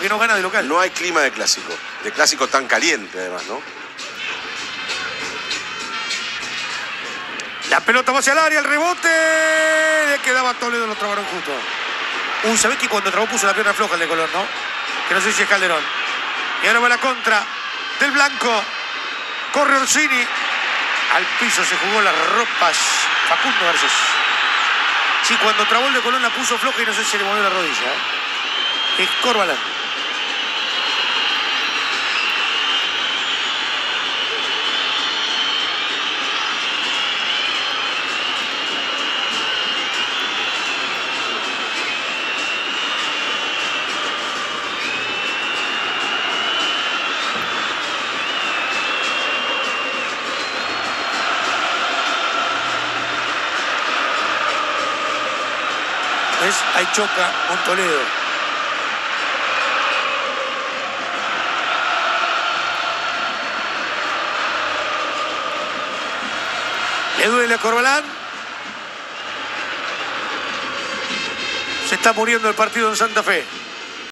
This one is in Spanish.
no gana de local. No hay clima de clásico tan caliente además, ¿no? La pelota va hacia el área, el rebote. Le quedaba Toledo, lo trabaron justo. Uy, ¿sabés que cuando trabó puso la pierna floja el de Colón, no? Que no sé si es Calderón. Y ahora va la contra del blanco. Corre Orsini. Al piso se jugó las ropas Facundo Garcés. Sí, cuando trabó el de Colón la puso floja y no sé si le movió la rodilla. Es Corbalán. ¿Ves? Ahí choca con Toledo. Le duele a Corbalán. Se está muriendo el partido en Santa Fe.